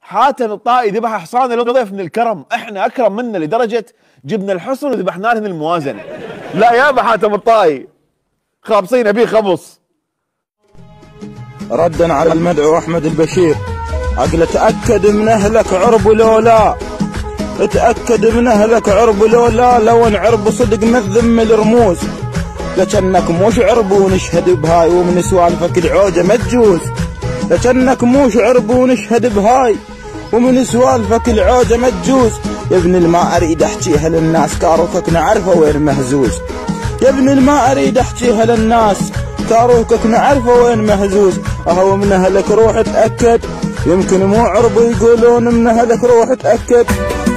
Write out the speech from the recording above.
حاتم الطائي ذبح حصان لضيف من الكرم، احنا اكرم منه لدرجه جبنا الحصن وذبحنا لهم الموازنه. لا يابا حاتم الطائي خابصين ابيه خبص. ردا على المدعو احمد البشير، عقل تاكد من اهلك عرب لولا، تاكد من اهلك عرب لولا، لو انعرب صدق مذم الرموز، لكنك موش عرب ونشهد بهاي ومن سوالفك العوجه ما تجوز، لكنك موش عرب ونشهد بهاي ومن سوالفك العوجه ما تجوز. يا ابن الماء اريد احكيها للناس كاروكك نعرفه وين مهزوز، يا ابن الماء اريد احكيها للناس كاروكك نعرفه وين مهزوز. اهو من اهلك روح اتاكد، يمكن مو عرب يقولون من اهلك روح اتاكد.